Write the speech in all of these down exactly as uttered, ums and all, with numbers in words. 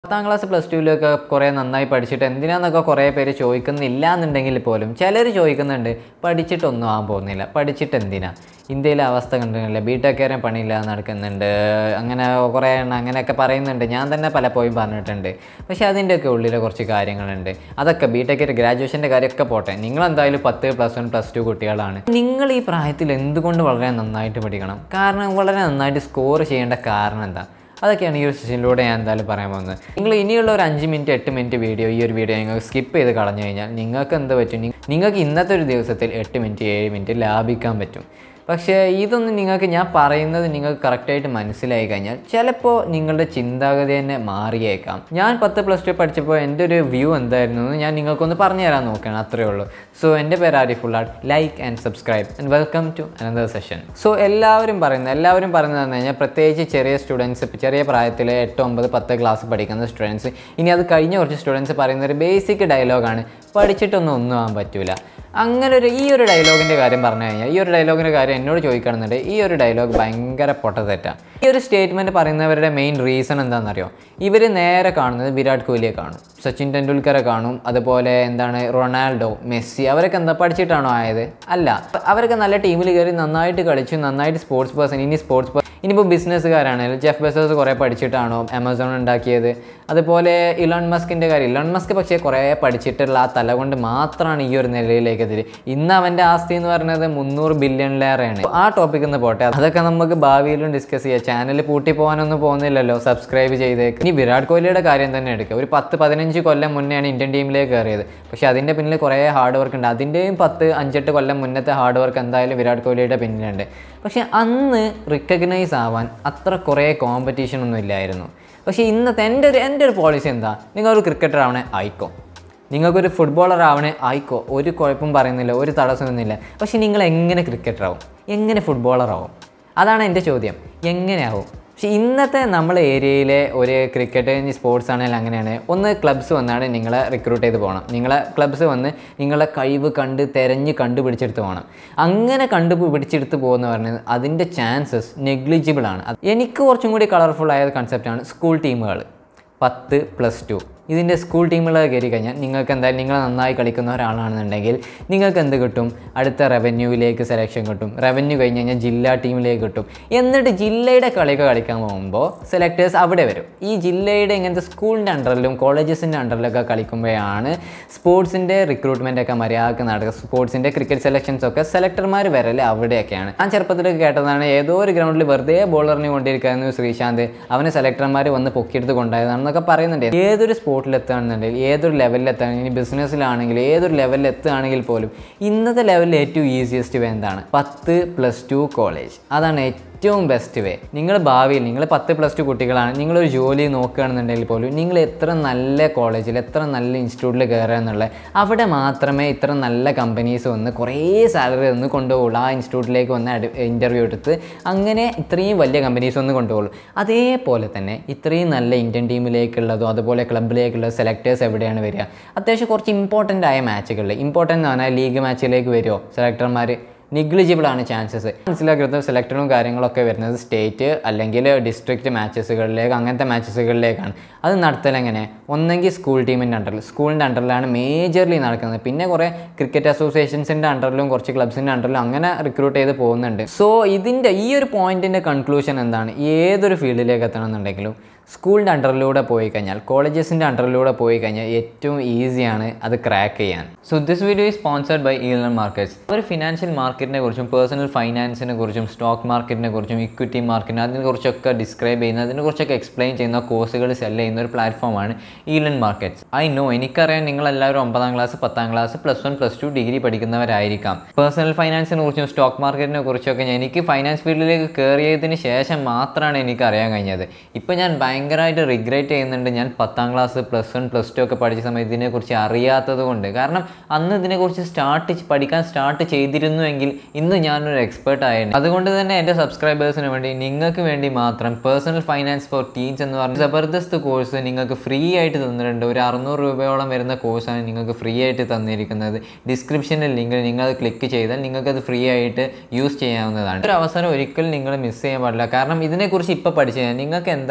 പത്താം class plus ടുവിലൊക്കെ കുറേ നന്നായി പഠിച്ചിട്ട് എന്തിനാന്നൊക്കെ കുറേ പേര് ചോദിക്കുന്നില്ല എന്നുണ്ടെങ്കിൽ പോലും ചിലർ ചോദിക്കുന്നുണ്ട് പഠിച്ചിട്ടൊന്നും ആകാൻ പോകുന്നില്ല, പഠിച്ചിട്ട് എന്തിനാ, ഇന്ത്യയിലെ അവസ്ഥ കണ്ടിട്ടില്ല, ബി ടെക്കാരൻ പണിയില്ലാതെ നടക്കുന്നുണ്ട്, അങ്ങനെ കുറേ എണ്ണം അങ്ങനെയൊക്കെ പറയുന്നുണ്ട്. ഞാൻ തന്നെ പലപ്പോഴും പറഞ്ഞിട്ടുണ്ട്. പക്ഷേ അതിൻ്റെയൊക്കെ ഉള്ളിൽ കുറച്ച് കാര്യങ്ങളുണ്ട്. അതൊക്കെ ബി ടെക്കിൻ്റെ ഗ്രാജുവേഷൻ്റെ കാര്യമൊക്കെ പോട്ടെ, നിങ്ങളെന്തായാലും പത്ത് പ്ലസ് വൺ പ്ലസ് ടു കുട്ടികളാണ്. നിങ്ങൾ ഈ പ്രായത്തിൽ എന്തുകൊണ്ട് വളരെ നന്നായിട്ട് പഠിക്കണം? കാരണം വളരെ നന്നായിട്ട് സ്കോർ ചെയ്യേണ്ട കാരണം എന്താ? അതൊക്കെയാണ് ഈ ഒരു സെഷനിലൂടെ ഞാൻ എന്തായാലും പറയാൻ പോകുന്നത്. നിങ്ങൾ ഇനിയുള്ള ഒരു അഞ്ച് മിനിറ്റ് എട്ട് മിനിറ്റ് വീഡിയോ ഈ ഒരു വീഡിയോ നിങ്ങൾക്ക് സ്കിപ്പ് ചെയ്ത് കളഞ്ഞു കഴിഞ്ഞാൽ നിങ്ങൾക്ക് എന്ത് പറ്റും? നിങ്ങൾക്ക് ഇന്നത്തെ ഒരു ദിവസത്തിൽ എട്ട് മിനിറ്റ് ഏഴ് മിനിറ്റ് ലാഭിക്കാൻ പറ്റും. പക്ഷേ ഇതൊന്നും നിങ്ങൾക്ക് ഞാൻ പറയുന്നത് നിങ്ങൾക്ക് കറക്റ്റായിട്ട് മനസ്സിലായി കഴിഞ്ഞാൽ ചിലപ്പോൾ നിങ്ങളുടെ ചിന്താഗതി തന്നെ മാറിയേക്കാം. ഞാൻ പത്ത് പ്ലസ് ടു പഠിച്ചപ്പോൾ എൻ്റെ ഒരു വ്യൂ എന്തായിരുന്നു എന്ന് ഞാൻ നിങ്ങൾക്കൊന്ന് പറഞ്ഞു തരാൻ നോക്കുകയാണ്, അത്രയേ ഉള്ളൂ. സോ എൻ്റെ പേര് Arif Pullat. Like and subscribe and welcome to another session. So എല്ലാവരും പറയുന്നത് എല്ലാവരും പറയുന്നത് പറഞ്ഞു കഴിഞ്ഞാൽ പ്രത്യേകിച്ച് ചെറിയ സ്റ്റുഡൻസ്, ചെറിയ പ്രായത്തിൽ എട്ട് ഒമ്പത് പത്ത് ക്ലാസ് പഠിക്കുന്ന സ്റ്റുഡൻസ്, ഇനി അത് കഴിഞ്ഞ കുറച്ച് സ്റ്റുഡൻസ് പറയുന്ന ഒരു ബേസിക് ഡയലോഗാണ്, പഠിച്ചിട്ടൊന്നും ഒന്നും ആകാൻ പറ്റില്ല. അങ്ങനെ ഒരു ഈ ഒരു ഡയലോഗിൻ്റെ കാര്യം പറഞ്ഞു കഴിഞ്ഞാൽ ഈ ഒരു ഡയലോഗിൻ്റെ കാര്യം എന്നോട് ചോദിക്കണമെന്നുണ്ട്. ഈ ഒരു ഡയലോഗ് ഭയങ്കര പൊട്ടത്തെറ്റാണ്. ഈ ഒരു സ്റ്റേറ്റ്മെൻറ്റ് പറയുന്നവരുടെ മെയിൻ റീസൺ എന്താണെന്നറിയോ? ഇവർ നേരെ കാണുന്നത് വിരാട് കോഹ്ലിയെ കാണും, സച്ചിൻ ടെണ്ടുൽക്കറെ കാണും, അതുപോലെ എന്താണ് റൊണാൾഡോ, മെസ്സി. അവരൊക്കെ എന്താ പഠിച്ചിട്ടാണോ ആയത്? അല്ല. അവരൊക്കെ നല്ല ടീമിൽ കയറി നന്നായിട്ട് കളിച്ചു, നന്നായിട്ട് സ്പോർട്സ് പേഴ്സൺ. ഇനി സ്പോർട്സ് ഇനിയിപ്പോൾ ബിസിനസ്സുകാരാണെങ്കിൽ ജെഫ് ബെസോസ് കുറേ പഠിച്ചിട്ടാണോ ആമസോൺ ഉണ്ടാക്കിയത്? അതുപോലെ ഇലോൺ മസ്കിൻ്റെ കാര്യം, ഇലോൺ മസ്ക് പക്ഷേ കുറേ പഠിച്ചിട്ടുള്ള ആ തല കൊണ്ട് മാത്രമാണ് ഈ ഒരു നിലയിലേക്ക് എത്തി. ഇന്ന് അവൻ്റെ ആസ്തി എന്ന് പറയുന്നത് മുന്നൂറ് ബില്യണിലേറെയാണ്. ആ ടോപ്പിക് ഒന്ന് പോട്ടെ, അതൊക്കെ നമുക്ക് ഭാവിയിലും ഡിസ്കസ് ചെയ്യാം. ചാനൽ പൂട്ടി പോകാനൊന്നും പോകുന്നില്ലല്ലോ, സബ്സ്ക്രൈബ് ചെയ്തേക്ക്. ഇനി വിരാട് കോഹ്ലിയുടെ കാര്യം തന്നെ എടുക്കുക. ഒരു പത്ത് പതിനഞ്ച് കൊല്ലം മുന്നെയാണ് ഇന്ത്യൻ ടീമിലേക്ക് കയറിയത്. പക്ഷേ അതിൻ്റെ പിന്നിൽ കുറേ ഹാർഡ് വർക്ക് ഉണ്ട്. അതിൻ്റെയും പത്ത് അഞ്ചെട്ട് കൊല്ലം മുന്നത്തെ ഹാർഡ് വർക്ക് എന്തായാലും വിരാട് കോഹ്ലിയുടെ പിന്നിലുണ്ട്. പക്ഷേ അന്ന് റിക്കഗ്നൈസ് ആവാൻ അത്ര കുറേ കോമ്പറ്റീഷൻ ഒന്നും ഇല്ലായിരുന്നു. പക്ഷേ ഇന്നത്തെ എൻ്റെ ഒരു എൻ്റെ ഒരു പോളിസി എന്താ? നിങ്ങളൊരു ക്രിക്കറ്റർ ആവണേ ആയിക്കോ, നിങ്ങൾക്കൊരു ഫുട്ബോളർ ആവണേ ആയിക്കോ, ഒരു കുഴപ്പം പറയുന്നില്ല, ഒരു തടസ്സമൊന്നുമില്ല. പക്ഷേ നിങ്ങൾ എങ്ങനെ ക്രിക്കറ്ററാവും, എങ്ങനെ ഫുട്ബോളറാവും? അതാണ് എൻ്റെ ചോദ്യം. എങ്ങനെയാവും? പക്ഷേ ഇന്നത്തെ നമ്മളെ ഏരിയയിലെ ഒരു ക്രിക്കറ്റ് സ്പോർട്സ് ആണെങ്കിൽ അങ്ങനെയാണ്. ഒന്ന് ക്ലബ്സ് വന്നാണ് നിങ്ങളെ റിക്രൂട്ട് ചെയ്ത് പോകണം. നിങ്ങളെ ക്ലബ്സ് വന്ന് നിങ്ങളെ കഴിവ് കണ്ട് തിരഞ്ഞ് കണ്ടുപിടിച്ചെടുത്ത് പോകണം. അങ്ങനെ കണ്ടുപിടിച്ചെടുത്ത് പോകുന്ന പറഞ്ഞത് അതിൻ്റെ ചാൻസസ് നെഗ്ലിജിബിൾ ആണ്. എനിക്ക് കുറച്ചും കൂടി കളർഫുൾ ആയ കൺസെപ്റ്റാണ് സ്കൂൾ ടീമുകൾ. പത്ത് പ്ലസ് ടു ഇതിൻ്റെ സ്കൂൾ ടീമുകൾ കയറി കഴിഞ്ഞാൽ നിങ്ങൾക്ക് എന്തായാലും നിങ്ങൾ നന്നായി കളിക്കുന്ന ഒരാളാണെന്നുണ്ടെങ്കിൽ നിങ്ങൾക്ക് എന്ത് കിട്ടും? അടുത്ത റവന്യൂവിലേക്ക് സെലക്ഷൻ കിട്ടും. റവന്യൂ കഴിഞ്ഞ് കഴിഞ്ഞാൽ ജില്ലാ ടീമിലേക്ക് കിട്ടും. എന്നിട്ട് ജില്ലയുടെ കളിയൊക്കെ കളിക്കാൻ പോകുമ്പോൾ സെലക്ടേഴ്സ് അവിടെ വരും. ഈ ജില്ലയുടെ ഇങ്ങനത്തെ സ്കൂളിൻ്റെ അണ്ടറിലും കോളേജസിൻ്റെ അണ്ടറിലൊക്കെ കളിക്കുമ്പോഴാണ് സ്പോർട്സിൻ്റെ റിക്രൂട്ട്മെൻറ്റൊക്കെ മര്യാദക്ക് നടക്കുക. സ്പോർട്സിൻ്റെ ക്രിക്കറ്റ് സെലക്ഷൻസൊക്കെ സെലക്ടർമാർ വരല് അവിടെയൊക്കെയാണ്. ഞാൻ ചെറുപ്പത്തിലൊക്കെ കേട്ടതാണ്, ഏതോ ഒരു ഗ്രൗണ്ടിൽ വെറുതെ ബോളറിന് കൊണ്ടിരിക്കുകയായിരുന്നു ശ്രീശാന്ത്, അവനെ സെലക്ടർമാർ വന്ന് പൊക്കിയെടുത്ത് കൊണ്ടായതാണെന്നൊക്കെ പറയുന്നുണ്ട്. ഏതൊരു സ്പോർട്ടിലെത്തുകയാണെന്നുണ്ടെങ്കിൽ, ഏതൊരു ലെവലിലെത്തുകയാണെങ്കിൽ, ഇനി ബിസിനസ്സിലാണെങ്കിൽ, ഏതൊരു ലെവലിൽ എത്തുകയാണെങ്കിൽ പോലും ഇന്നത്തെ ലെവലിൽ ഏറ്റവും ഈസിയസ്റ്റ് വേ എന്താണ്? പത്ത് പ്ലസ് ടു കോളേജ്. അതാണ് ഏറ്റവും ബെസ്റ്റ് വേ. നിങ്ങൾ ഭാവിയിൽ നിങ്ങൾ പത്ത് പ്ലസ് ടു കുട്ടികളാണ്, നിങ്ങളൊരു ജോലി നോക്കുകയാണെന്നുണ്ടെങ്കിൽ പോലും നിങ്ങൾ എത്ര നല്ല കോളേജിൽ എത്ര നല്ല ഇൻസ്റ്റിറ്റ്യൂട്ടിൽ കയറുക എന്നുള്ളത്, അവിടെ മാത്രമേ ഇത്ര നല്ല കമ്പനീസ് വന്ന് കുറേ സാലറി ഒന്ന് കൊണ്ടുപോകുള്ളൂ. ആ ഇൻസ്റ്റിറ്റ്യൂട്ടിലേക്ക് വന്ന് ഇൻ്റർവ്യൂ എടുത്ത് അങ്ങനെ ഇത്രയും വലിയ കമ്പനീസ് ഒന്ന് കൊണ്ടുപോകുള്ളൂ. അതേപോലെ തന്നെ ഇത്രയും നല്ല ഇന്ത്യൻ ടീമിലേക്കുള്ളതും അതുപോലെ ക്ലബിലേക്കുള്ള സെലക്ടേഴ്സ് എവിടെയാണ് വരിക? അത്യാവശ്യം കുറച്ച് ഇമ്പോർട്ടൻ്റ് ആയ മാച്ചുകളിൽ, ഇമ്പോർട്ടൻ്റ് എന്ന് പറഞ്ഞാൽ ലീഗ് മാച്ചിലേക്ക് വരുമോ സെലക്ടർമാർ? നെഗ്ലിജിബിൾ ആണ് ചാൻസസ്. മനസ്സിലാക്കുന്നത് സെലക്ടറും കാര്യങ്ങളൊക്കെ വരുന്നത് സ്റ്റേറ്റ് അല്ലെങ്കിൽ ഡിസ്ട്രിക്റ്റ് മാച്ചസുകളിലേക്ക്, അങ്ങനത്തെ മാച്ചസുകളിലേക്കാണ്. അത് നടത്തലെങ്ങനെ? ഒന്നെങ്കിൽ സ്കൂൾ ടീമിൻ്റെ അണ്ടറിൽ, സ്കൂളിൻ്റെ അണ്ടറിലാണ് മേജർലി നടക്കുന്നത്. പിന്നെ കുറേ ക്രിക്കറ്റ് അസോസിയേഷൻസിൻ്റെ അണ്ടറിലും കുറച്ച് ക്ലബ്സിൻ്റെ അണ്ടറിലും അങ്ങനെ റിക്രൂട്ട് ചെയ്ത് പോകുന്നുണ്ട്. സോ ഇതിൻ്റെ ഈ ഒരു പോയിൻറ്റിൻ്റെ കൺക്ലൂഷൻ എന്താണ്? ഏതൊരു ഫീൽഡിലേക്ക് എത്തണമെന്നുണ്ടെങ്കിലും സ്കൂളിൻ്റെ അണ്ടറിലൂടെ പോയി കഴിഞ്ഞാൽ, കോളേജസിൻ്റെ അണ്ടറിലൂടെ പോയി കഴിഞ്ഞാൽ ഏറ്റവും ഈസിയാണ് അത് ക്രാക്ക് ചെയ്യാൻ. So this video is sponsored by ഇഡിലം മാർക്കറ്റ്സ്. ഒരു ഫിനാൻഷ്യൽ മാർക്കറ്റിനെ കുറിച്ചും പേഴ്സണൽ ഫൈനാൻസിനെ കുറിച്ചും സ്റ്റോക്ക് മാർക്കറ്റിനെ കുറിച്ചും ഇക്വിറ്റി മാർക്കറ്റിനെ അതിനെക്കുറിച്ചൊക്കെ ഡിസ്ക്രൈബ് ചെയ്യുന്ന, അതിനെക്കുറിച്ചൊക്കെ എക്സ്പ്ലെയിൻ ചെയ്യുന്ന കോഴ്സുകൾ സെല് ചെയ്യുന്ന ഒരു പ്ലാറ്റ്ഫോമാണ് ഇഡിലം മാർക്കറ്റ്സ്. ഐ നോ, എനിക്കറിയാം നിങ്ങളെല്ലാവരും ഒമ്പതാം ക്ലാസ് പത്താം class plus one plus two degree പഠിക്കുന്നവരായിരിക്കാം. പേഴ്സണൽ ഫൈനാൻസിനെ കുറിച്ചും സ്റ്റോക്ക് മാർക്കറ്റിനെ കുറിച്ചൊക്കെ എനിക്ക് ഫൈനാൻസ് ഫീൽഡിലേക്ക് കയറിയതിന് ശേഷം മാത്രമാണ് എനിക്ക് അറിയാൻ കഴിഞ്ഞത്. ഇപ്പോൾ ഞാൻ ഭയങ്കരമായിട്ട് റിഗ്രറ്റ് ചെയ്യുന്നുണ്ട്, ഞാൻ പത്താം class plus one plus two ഒക്കെ പഠിച്ച സമയത്ത് ഇതിനെക്കുറിച്ച് അറിയാത്തത് കൊണ്ട്. കാരണം അന്ന് ഇതിനെക്കുറിച്ച് സ്റ്റാർട്ട് പഠിക്കാൻ സ്റ്റാർട്ട് ചെയ്തിരുന്നുവെങ്കിൽ ഇന്ന് ഞാനൊരു എക്സ്പേർട്ട് ആയിരുന്നു. അതുകൊണ്ട് തന്നെ എൻ്റെ സബ്സ്ക്രൈബേഴ്സിന് വേണ്ടി, നിങ്ങൾക്ക് വേണ്ടി മാത്രം പേഴ്സണൽ ഫൈനാൻസ് ഫോർ ടീൻസ് എന്ന് പറഞ്ഞ ജബർദസ്ത് കോഴ്സ് നിങ്ങൾക്ക് ഫ്രീ ആയിട്ട് തന്നിട്ടുണ്ട്. ഒരു അറുന്നൂറ് രൂപയോളം വരുന്ന കോഴ്സാണ് നിങ്ങൾക്ക് ഫ്രീ ആയിട്ട് തന്നിരിക്കുന്നത്. ഡിസ്ക്രിപ്ഷനിൽ ലിങ്കിൽ നിങ്ങൾ ക്ലിക്ക് ചെയ്താൽ നിങ്ങൾക്കത് ഫ്രീ ആയിട്ട് യൂസ് ചെയ്യാവുന്നതാണ്. ഒരു അവസരം ഒരിക്കലും നിങ്ങൾ മിസ് ചെയ്യാൻ പാടില്ല. കാരണം ഇതിനെക്കുറിച്ച് ഇപ്പോൾ പഠിച്ചു കഴിഞ്ഞാൽ നിങ്ങൾക്ക് എന്തായാലും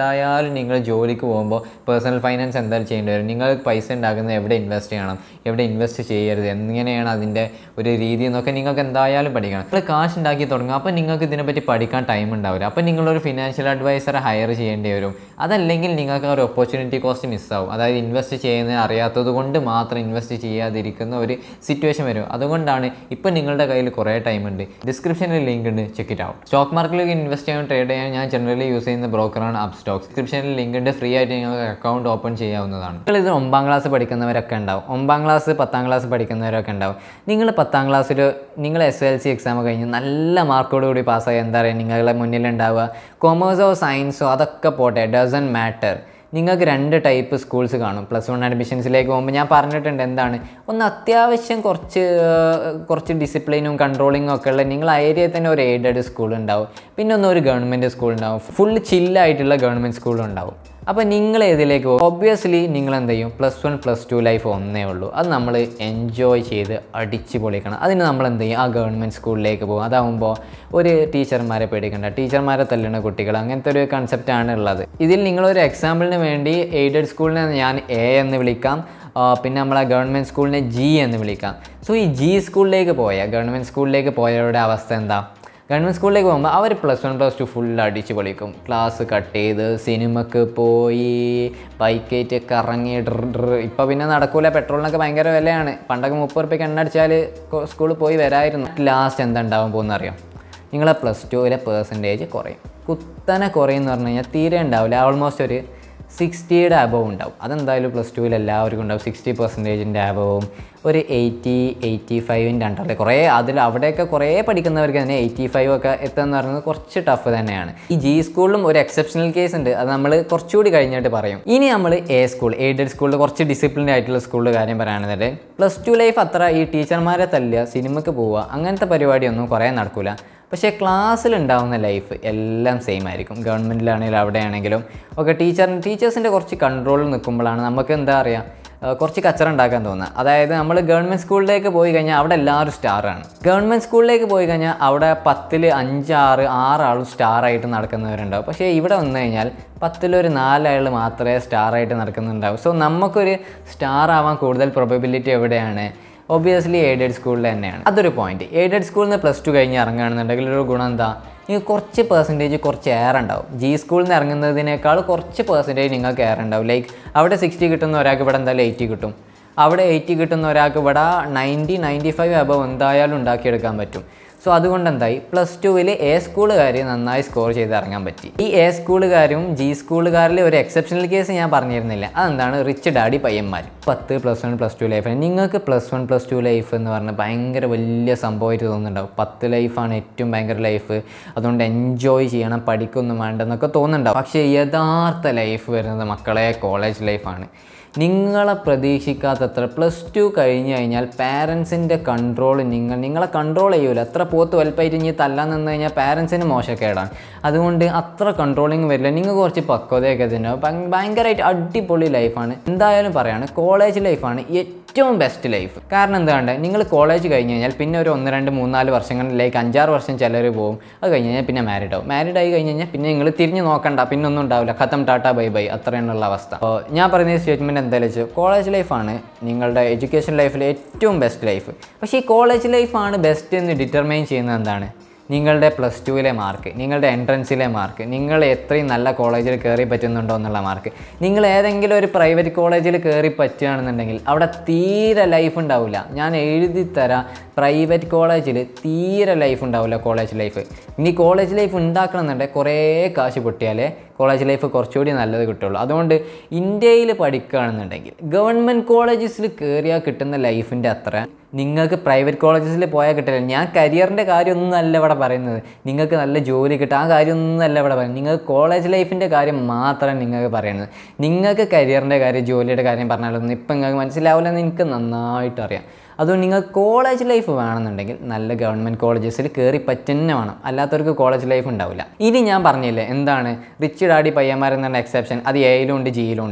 എന്തായാലും നിങ്ങൾ ജോലിക്ക് പോകുമ്പോൾ പേഴ്സണൽ ഫൈനാൻസ് എന്തായാലും ചെയ്യേണ്ടി വരും. നിങ്ങൾ പൈസ ഉണ്ടാക്കുന്നത് എവിടെ ഇൻവെസ്റ്റ് ചെയ്യണം, എവിടെ ഇൻവെസ്റ്റ് ചെയ്യരുത്, എങ്ങനെയാണ് അതിൻ്റെ ഒരു രീതി എന്നൊക്കെ നിങ്ങൾക്ക് എന്തായാലും പഠിക്കണം. നിങ്ങൾ കാശ് ഉണ്ടാക്കി തുടങ്ങും. അപ്പോൾ നിങ്ങൾക്ക് ഇതിനെപ്പറ്റി പഠിക്കാൻ ടൈം ഉണ്ടാവില്ല. അപ്പോൾ നിങ്ങളൊരു ഫിനാൻഷ്യൽ അഡ്വൈസറെ ഹയർ ചെയ്യേണ്ടി വരും. അതല്ലെങ്കിൽ നിങ്ങൾക്ക് ഒരു ഓപ്പർച്യൂണിറ്റി കോസ്റ്റ് മിസ്സാവും. അതായത് ഇൻവെസ്റ്റ് ചെയ്യുന്നത് അറിയാത്തത് കൊണ്ട് മാത്രം ഇൻവെസ്റ്റ് ചെയ്യാതിരിക്കുന്ന ഒരു സിറ്റുവേഷൻ വരും. അതുകൊണ്ടാണ് ഇപ്പോൾ നിങ്ങളുടെ കയ്യിൽ കുറേ ടൈം ഉണ്ട്. ഡിസ്ക്രിപ്ഷനിൽ ലിങ്ക് ഉണ്ട്, ചെക്ക് ഇറ്റ് ഔട്ട്. സ്റ്റോക്ക് മാർക്കറ്റിലേക്ക് ഇൻവെസ്റ്റ് ചെയ്യാൻ ട്രേഡ് ചെയ്യാൻ ഞാൻ ജനറലി യൂസ് ചെയ്യുന്ന ബ്രോക്കറാണ് അപ്പ് സ്റ്റോക്സ്. ഡിസ്ക്രിപ്ഷനിൽ ലിങ്ക് ഉണ്ട്, ഫ്രീ ആയിട്ട് നിങ്ങൾക്ക് അക്കൗണ്ട് ഓപ്പൺ ചെയ്യാവുന്നതാണ്. നിങ്ങൾ ഇത് ഒമ്പതാം ക്ലാസ് പഠിക്കുന്നവരൊക്കെ ഉണ്ടാവും, ഒമ്പതാം ക്ലാസ് പത്താം ക്ലാസ് പഠിക്കുന്നവരൊക്കെ ഉണ്ടാവും. നിങ്ങൾ പത്താം ക്ലാസ്സിൽ നിങ്ങൾ എസ് എൽ സി എക്സാം കഴിഞ്ഞ് നല്ല മാർക്കോടുകൂടി പാസ്സായി എന്താ പറയുക നിങ്ങളുടെ മുന്നിലുണ്ടാവുക കൊമേഴ്സോ സയൻസോ അതൊക്കെ പോട്ടെ, ഡസൻ മാറ്റർ. നിങ്ങൾക്ക് രണ്ട് ടൈപ്പ് സ്കൂൾസ് കാണും. പ്ലസ് വൺ അഡ്മിഷൻസിലേക്ക് പോകുമ്പോൾ ഞാൻ പറഞ്ഞിട്ടുണ്ട് എന്താണ്, ഒന്ന് അത്യാവശ്യം കുറച്ച് കുറച്ച് ഡിസിപ്ലിനും കൺട്രോളിങ്ങും ഒക്കെ ഉള്ള നിങ്ങൾ ഏരിയയിൽ തന്നെ ഒരു എയ്ഡഡ് സ്കൂൾ ഉണ്ടാവും. പിന്നെ ഒന്ന് ഒരു ഗവൺമെൻറ് സ്കൂൾ ഉണ്ടാവും, ഫുൾ ചില്ലായിട്ടുള്ള ഗവൺമെൻറ് സ്കൂളും ഉണ്ടാവും. അപ്പോൾ നിങ്ങൾ ഏതിലേക്ക് പോകും? ഒബ്വിയസ്ലി നിങ്ങൾ എന്ത് ചെയ്യും? Plus one plus two life ഒന്നേ ഉള്ളൂ. അത് നമ്മൾ എൻജോയ് ചെയ്ത് അടിച്ച് പൊളിക്കണം. അതിന് നമ്മൾ എന്ത് ചെയ്യും? ആ ഗവൺമെൻറ് സ്കൂളിലേക്ക് പോകും. അതാകുമ്പോൾ ഒരു ടീച്ചർമാരെ പേടിക്കണ്ട, ടീച്ചർമാരെ തല്ലുന്ന കുട്ടികൾ, അങ്ങനത്തെ ഒരു കൺസെപ്റ്റാണ് ഉള്ളത്. ഇതിൽ നിങ്ങളൊരു എക്സാമ്പിളിന് വേണ്ടി എയ്ഡഡ് സ്കൂളിനെ ഞാൻ എ എന്ന് വിളിക്കാം, പിന്നെ നമ്മളെ ഗവൺമെൻറ് സ്കൂളിനെ ജി എന്ന് വിളിക്കാം. സോ ഈ ജി സ്കൂളിലേക്ക് പോയ ഗവൺമെൻറ് സ്കൂളിലേക്ക് പോയവരുടെ അവസ്ഥ എന്താ? ഗവൺമെൻറ് സ്കൂളിലേക്ക് പോകുമ്പോൾ അവർ plus one plus two full അടിച്ച് പൊളിക്കും. ക്ലാസ് കട്ട് ചെയ്ത് സിനിമക്ക് പോയി ബൈക്കേറ്റ് കറങ്ങി ഡ്ര ഡ്ര ഇപ്പോൾ പിന്നെ നടക്കൂല, പെട്രോളിനൊക്കെ ഭയങ്കര വിലയാണ്. പണ്ടൊക്കെ മുപ്പത് റുപ്യക്ക് എണ്ണ അടിച്ചാൽ സ്കൂളിൽ പോയി വരായിരുന്നു. ലാസ്റ്റ് എന്താ ഉണ്ടാവാൻ പോകുന്നറിയാം? നിങ്ങളെ പ്ലസ് ടുവിലെ പേഴ്സൻറ്റേജ് കുറയും, കുത്തനെ കുറയും എന്ന് പറഞ്ഞു കഴിഞ്ഞാൽ തീരെ ഉണ്ടാവില്ല. ഓൾമോസ്റ്റ് ഒരു സിക്സ്റ്റിയുടെ അബവ് ഉണ്ടാവും. അതെന്തായാലും പ്ലസ് ടുവിൽ എല്ലാവർക്കും ഉണ്ടാവും. സിക്സ്റ്റി പെർസെൻറ്റേജിൻ്റെ അബവും ഒരു എയ്റ്റി എയ്റ്റി ഫൈവിൻ്റെ അണ്ടറിൽ കുറേ അതിൽ അവിടെയൊക്കെ കുറേ പഠിക്കുന്നവർക്ക് തന്നെ എയ്റ്റി ഫൈവ് ഒക്കെ എത്തുകയെന്ന് പറയുന്നത് കുറച്ച് ടഫ് തന്നെയാണ്. ഈ ജി സ്കൂളിലും ഒരു എക്സെപ്ഷണൽ കേസ് ഉണ്ട്, അത് നമ്മൾ കുറച്ചുകൂടി കഴിഞ്ഞിട്ട് പറയും. ഇനി നമ്മൾ എ സ്കൂൾ എയ്ഡഡ് സ്കൂളിൽ കുറച്ച് ഡിസിപ്ലിൻഡ് ആയിട്ടുള്ള സ്കൂളിൽ കാര്യം പറയുകയാണെന്നുണ്ടെങ്കിൽ പ്ലസ് ടു ലൈഫ് അത്ര ഈ ടീച്ചർമാരെ തല്ലുക സിനിമക്ക് പോവുക അങ്ങനത്തെ പരിപാടിയൊന്നും കുറേ നടക്കില്ല. പക്ഷേ ക്ലാസ്സിലുണ്ടാവുന്ന ലൈഫ് എല്ലാം സെയിം ആയിരിക്കും. ഗവൺമെൻറ്റിലാണെങ്കിലും അവിടെയാണെങ്കിലും ഒക്കെ ടീച്ചർ ടീച്ചേഴ്സിൻ്റെ കുറച്ച് കൺട്രോളിൽ നിൽക്കുമ്പോഴാണ് നമുക്ക് എന്താ പറയുക കുറച്ച് കച്ചറ ഉണ്ടാക്കാൻ തോന്നുക. അതായത് നമ്മൾ ഗവൺമെൻറ് സ്കൂളിലേക്ക് പോയി കഴിഞ്ഞാൽ അവിടെ എല്ലാവരും സ്റ്റാറാണ്. ഗവൺമെൻറ് സ്കൂളിലേക്ക് പോയി കഴിഞ്ഞാൽ അവിടെ പത്തിൽ അഞ്ചാറ് ആറാളും സ്റ്റാറായിട്ട് നടക്കുന്നവരുണ്ടാവും. പക്ഷേ ഇവിടെ വന്നു കഴിഞ്ഞാൽ പത്തിലൊരു നാലാൾ മാത്രമേ സ്റ്റാറായിട്ട് നടക്കുന്നുണ്ടാവും. സോ നമുക്കൊരു സ്റ്റാർ ആവാൻ കൂടുതൽ പ്രോബബിലിറ്റി എവിടെയാണ്? ഒബ്വിയസ്ലി എയ്ഡഡ് സ്കൂളിൽ തന്നെയാണ്. അതൊരു പോയിന്റ്. എയ്ഡഡ് സ്കൂളിൽ നിന്ന് പ്ലസ് ടു കഴിഞ്ഞ് ഇറങ്ങുകയാണെന്നുണ്ടെങ്കിൽ ഒരു ഗുണം എന്താ? നിങ്ങൾക്ക് കുറച്ച് പെർസെൻറ്റേജ് കുറച്ച് എയർ ഉണ്ടാവും. ജി സ്കൂളിൽ നിന്ന് ഇറങ്ങുന്നതിനേക്കാൾ കുറച്ച് പെർസെൻറ്റേജ് നിങ്ങൾക്ക് എയർ ഉണ്ടാവും. ലൈക്ക് അവിടെ സിക്സ്റ്റി കിട്ടുന്ന ഒരാൾക്ക് ഇവിടെ എന്തായാലും എയ്റ്റി കിട്ടും, അവിടെ എയ്റ്റി കിട്ടുന്ന ഒരാൾക്ക് ഇവിടെ നയൻറ്റി നയൻറ്റി ഫൈവ് അബവ് എന്തായാലും ഉണ്ടാക്കിയെടുക്കാൻ പറ്റും. സോ അതുകൊണ്ട് എന്തായി പ്ലസ് ടുവിൽ എ സ്കൂളുകാർ നന്നായി സ്കോർ ചെയ്ത് ഇറങ്ങാൻ പറ്റി. ഈ എ സ്കൂളുകാരും ജി സ്കൂളുകാരിൽ ഒരു എക്സെപ്ഷണൽ കേസ് ഞാൻ പറഞ്ഞിരുന്നില്ല, അതെന്താണ്? റിച്ച് ഡാഡി പയ്യന്മാർ. പത്ത് plus one plus two life നിങ്ങൾക്ക് plus one plus two life എന്ന് പറഞ്ഞാൽ ഭയങ്കര വലിയ സംഭവമായിട്ട് തോന്നുന്നുണ്ടാവും. പത്ത് ലൈഫാണ് ഏറ്റവും ഭയങ്കര ലൈഫ്, അതുകൊണ്ട് എൻജോയ് ചെയ്യണം, പഠിക്കൊന്നും വേണ്ടെന്നൊക്കെ തോന്നുന്നുണ്ടാവും. പക്ഷേ യഥാർത്ഥ ലൈഫ് വരുന്നത് മക്കളെ കോളേജ് ലൈഫാണ്. നിങ്ങളെ പ്രതീക്ഷിക്കാത്തത്ര പ്ലസ് ടു കഴിഞ്ഞ് കഴിഞ്ഞാൽ പാരൻസിൻ്റെ കൺട്രോൾ നിങ്ങൾ നിങ്ങളെ കൺട്രോൾ ചെയ്യൂല. എത്ര പോത്ത് വലുപ്പമായിട്ട് ഇനി തല്ലാൻ നിന്ന് കഴിഞ്ഞാൽ പാരൻസിന് മോശക്കേടാണ്. അതുകൊണ്ട് അത്ര കൺട്രോളിങ് വരില്ല. നിങ്ങൾ കുറച്ച് പക്വതയൊക്കെ തന്നെ ഭയങ്കരമായിട്ട് അടിപൊളി ലൈഫാണ്. എന്തായാലും പറയാണ് കോളേജ് ലൈഫാണ് ഏറ്റവും ബെസ്റ്റ് ലൈഫ്. കാരണം എന്താണ്, നിങ്ങൾ കോളേജ് കഴിഞ്ഞ് കഴിഞ്ഞാൽ പിന്നെ ഒരു ഒന്ന് രണ്ട് മൂന്നാല് വർഷങ്ങളിലേക്ക് അഞ്ചാറ് വർഷം ചിലർ പോകും. അത് കഴിഞ്ഞ് കഴിഞ്ഞാൽ പിന്നെ മാരീഡ് ആവും. മാരീഡ് ആയി കഴിഞ്ഞ് കഴിഞ്ഞാൽ പിന്നെ നിങ്ങൾ തിരിഞ്ഞ് നോക്കണ്ട, പിന്നെ ഒന്നും ഉണ്ടാവില്ല, ഖത്തം ടാറ്റ ബൈ ബൈ അത്രയുള്ള അവസ്ഥ. അപ്പോൾ ഞാൻ പറയുന്ന സ്റ്റേറ്റ്മെൻറ്റ് എന്തായാലും വെച്ചാൽ കോളേജ് ലൈഫാണ് നിങ്ങളുടെ എഡ്യൂക്കേഷൻ ലൈഫിലെ ഏറ്റവും ബെസ്റ്റ് ലൈഫ്. പക്ഷേ ഈ കോളേജ് ലൈഫാണ് ബെസ്റ്റ് എന്ന് ഡിറ്റർമൈൻ ചെയ്യുന്നത് എന്താണ്? നിങ്ങളുടെ പ്ലസ് ടുവിലെ മാർക്ക്, നിങ്ങളുടെ എൻട്രൻസിലെ മാർക്ക്, നിങ്ങൾ എത്രയും നല്ല കോളേജിൽ കയറി പറ്റുന്നുണ്ടോ എന്നുള്ള മാർക്ക്. നിങ്ങൾ ഏതെങ്കിലും ഒരു പ്രൈവറ്റ് കോളേജിൽ കയറി പറ്റുകയാണെന്നുണ്ടെങ്കിൽ അവിടെ തീരെ ലൈഫ് ഉണ്ടാവില്ല. ഞാൻ എഴുതി തരാം, പ്രൈവറ്റ് കോളേജിൽ തീരെ ലൈഫ് ഉണ്ടാവില്ല കോളേജ് ലൈഫ്. ഇനി കോളേജ് ലൈഫ് ഉണ്ടാക്കണമെന്നുണ്ടെങ്കിൽ കുറേ കാശ് പൊട്ടിയാലേ കോളേജ് ലൈഫ് കുറച്ചുകൂടി നല്ലത് കിട്ടുള്ളൂ. അതുകൊണ്ട് ഇന്ത്യയിൽ പഠിക്കുകയാണെന്നുണ്ടെങ്കിൽ ഗവൺമെൻറ് കോളേജസിൽ കയറിയാൽ കിട്ടുന്ന ലൈഫിൻ്റെ അത്ര നിങ്ങൾക്ക് പ്രൈവറ്റ് കോളേജസിൽ പോയാൽ കിട്ടില്ല. ഞാൻ കരിയറിൻ്റെ കാര്യമൊന്നും അല്ല ഇവിടെ പറയുന്നത്, നിങ്ങൾക്ക് നല്ല ജോലി കിട്ടുക ആ കാര്യമൊന്നും അല്ല ഇവിടെ പറയുന്നത്. നിങ്ങൾക്ക് കോളേജ് ലൈഫിൻ്റെ കാര്യം മാത്രമേ നിങ്ങൾക്ക് പറയുന്നത്. നിങ്ങൾക്ക് കരിയറിൻ്റെ കാര്യം ജോലിയുടെ കാര്യം പറഞ്ഞാലൊന്നും ഇപ്പം നിങ്ങൾക്ക് മനസ്സിലാവില്ലെന്ന് എനിക്ക് നന്നായിട്ട് അറിയാം. അതുകൊണ്ട് നിങ്ങൾ കോളേജ് ലൈഫ് വേണമെന്നുണ്ടെങ്കിൽ നല്ല ഗവൺമെൻറ് കോളേജസിൽ കയറി പറ്റുന്ന വേണം, അല്ലാത്തവർക്ക് കോളേജ് ലൈഫ് ഉണ്ടാവില്ല. ഇനി ഞാൻ പറഞ്ഞില്ലേ എന്താണ് റിച്ച് ഡാഡി പയ്യന്മാരെന്ന് പറഞ്ഞ എക്സെപ്ഷൻ, അത് എയിലും ഉണ്ട് ജിയിലും ഉണ്ട്.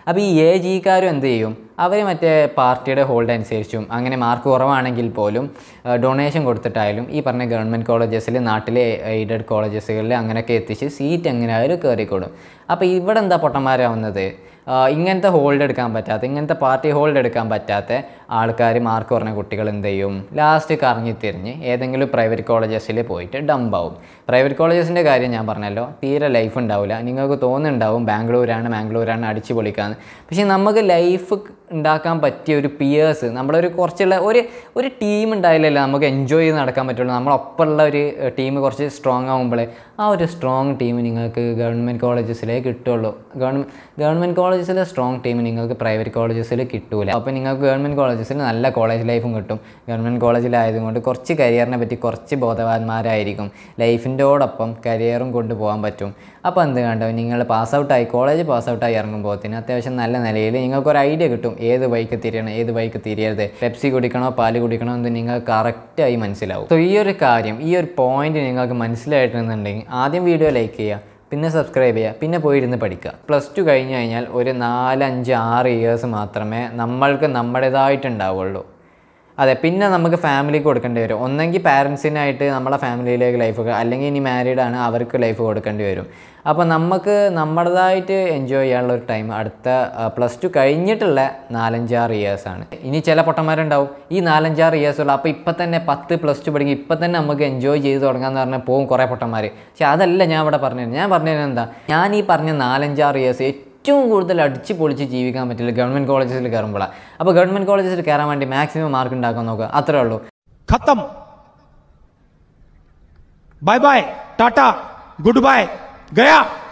അപ്പോൾ ഈ എ ജിക്കാരും എന്ത് ചെയ്യും, അവർ മറ്റേ പാർട്ടിയുടെ ഹോൾഡ് അനുസരിച്ചും അങ്ങനെ മാർക്ക് കുറവാണെങ്കിൽ പോലും ഡൊണേഷൻ കൊടുത്തിട്ടായാലും ഈ പറഞ്ഞ ഗവൺമെൻറ് കോളേജസിൽ, നാട്ടിലെ എയ്ഡഡ് കോളേജസുകളിൽ അങ്ങനെയൊക്കെ എത്തിച്ച് സീറ്റ് എങ്ങനെയായാലും കയറിക്കൊടും. അപ്പോൾ ഇവിടെ എന്താ പൊട്ടന്മാരാവുന്നത്, ഇങ്ങനത്തെ ഹോൾഡ് എടുക്കാൻ പറ്റാത്ത, ഇങ്ങനത്തെ പാർട്ടി ഹോൾഡ് എടുക്കാൻ പറ്റാത്ത ആൾക്കാർ, മാർക്ക് കുറഞ്ഞ കുട്ടികൾ എന്ത് ചെയ്യും, ലാസ്റ്റ് കറങ്ങി തിരിഞ്ഞ് ഏതെങ്കിലും പ്രൈവറ്റ് കോളേജസിൽ പോയിട്ട് ഡംപാവും. പ്രൈവറ്റ് കോളേജസിൻ്റെ കാര്യം ഞാൻ പറഞ്ഞല്ലോ, തീരെ ലൈഫ് ഉണ്ടാവില്ല. നിങ്ങൾക്ക് തോന്നുന്നുണ്ടാവും ബാംഗ്ലൂരാണ് ബാംഗ്ലൂരാണ് അടിച്ചു പൊളിക്കാന്ന്. പക്ഷേ നമുക്ക് ലൈഫ് ഉണ്ടാക്കാൻ പറ്റിയ ഒരു പിയേഴ്സ്, നമ്മളൊരു കുറച്ചുള്ള ഒരു ഒരു ടീം ഉണ്ടായില്ലല്ലോ നമുക്ക് എൻജോയ് ചെയ്ത് നടക്കാൻ പറ്റുള്ളൂ. നമ്മളൊപ്പമുള്ള ഒരു ടീം കുറച്ച് സ്ട്രോങ് ആകുമ്പോഴേ ആ ഒരു സ്ട്രോങ് ടീം നിങ്ങൾക്ക് ഗവൺമെൻറ് കോളേജസിലേ കിട്ടുള്ളൂ. ഗവൺമെൻറ് ഗവൺമെൻറ് കോളേജസിലെ സ്ട്രോങ് ടീം നിങ്ങൾക്ക് പ്രൈവറ്റ് കോളേജസിൽ കിട്ടൂല. അപ്പോൾ നിങ്ങൾക്ക് ഗവൺമെൻറ് കോളേജസിൽ നല്ല കോളേജ് ലൈഫും കിട്ടും. ഗവൺമെൻറ് കോളേജിലായതുകൊണ്ട് കുറച്ച് കരിയറിനെ പറ്റി കുറച്ച് ബോധവാന്മാരായിരിക്കും. ലൈഫിൻ്റെയോടൊപ്പം കരിയറും കൊണ്ടുപോകാൻ പറ്റും. അപ്പോൾ എന്ത് കണ്ടോ, നിങ്ങൾ പാസ് ഔട്ടായി, കോളേജ് പാസ് ഔട്ടായി ഇറങ്ങുമ്പോഴത്തേന് അത്യാവശ്യം നല്ല നിലയിൽ നിങ്ങൾക്കൊരു ഐഡിയ കിട്ടും, ഏത് ബൈക്ക് തിരിയണം, ഏത് ബൈക്ക് തിരിയരുത്, പെപ്സി കുടിക്കണോ പാല് കുടിക്കണോ എന്ന് നിങ്ങൾക്ക് കറക്റ്റായി മനസ്സിലാവും. സോ ഈ ഒരു കാര്യം, ഈ ഒരു പോയിന്റ് നിങ്ങൾക്ക് മനസ്സിലായിട്ടുണ്ടെങ്കിൽ ആദ്യം വീഡിയോ ലൈക്ക് ചെയ്യുക, പിന്നെ സബ്സ്ക്രൈബ് ചെയ്യുക, പിന്നെ പോയിരുന്ന് പഠിക്കുക. പ്ലസ് ടു കഴിഞ്ഞ് കഴിഞ്ഞാൽ ഒരു നാലഞ്ച് ആറ് ഇയേഴ്സ് മാത്രമേ നമ്മൾക്ക് നമ്മുടേതായിട്ടുണ്ടാവുള്ളൂ. അതെ, പിന്നെ നമുക്ക് ഫാമിലിക്ക് കൊടുക്കേണ്ടി വരും. ഒന്നെങ്കിൽ പാരൻസിനായിട്ട് നമ്മളെ ഫാമിലിയിലേക്ക് ലൈഫ്, അല്ലെങ്കിൽ ഇനി മാരീഡാണ് അവർക്ക് ലൈഫ് കൊടുക്കേണ്ടി വരും. അപ്പോൾ നമുക്ക് നമ്മുടേതായിട്ട് എൻജോയ് ചെയ്യാനുള്ള ഒരു ടൈം അടുത്ത പ്ലസ് ടു കഴിഞ്ഞിട്ടുള്ള നാലഞ്ചാറ് ഇയേഴ്സാണ്. ഇനി ചില പൊട്ടന്മാരുണ്ടാവും ഈ നാലഞ്ചാറ് ഇയേഴ്സുള്ള, അപ്പോൾ ഇപ്പം തന്നെ പത്ത് പ്ലസ് ടു പഠിക്കും, ഇപ്പം തന്നെ നമുക്ക് എൻജോയ് ചെയ്ത് തുടങ്ങാമെന്ന് പറഞ്ഞാൽ പോകും കുറേ പൊട്ടന്മാർ. പക്ഷേ അതല്ല ഞാൻ ഇവിടെ പറഞ്ഞത്. ഞാൻ പറഞ്ഞത് എന്താ, ഞാൻ ഈ പറഞ്ഞ നാലഞ്ചാറ് ഇയേഴ്സ് ഏറ്റവും കൂടുതൽ അടിച്ച് പൊളിച്ച് ജീവിക്കാൻ പറ്റില്ല ഗവൺമെൻറ് കോളേജസിൽ കയറുമ്പോഴാണ്. അപ്പോൾ ഗവൺമെൻറ് കോളേജസിൽ കയറാൻ വേണ്ടി മാക്സിമം മാർക്ക് ഉണ്ടാക്കാൻ നോക്കുക, അത്രേ ഉള്ളൂ. ഖത്തം. Bye bye, tata, goodbye, Gaya.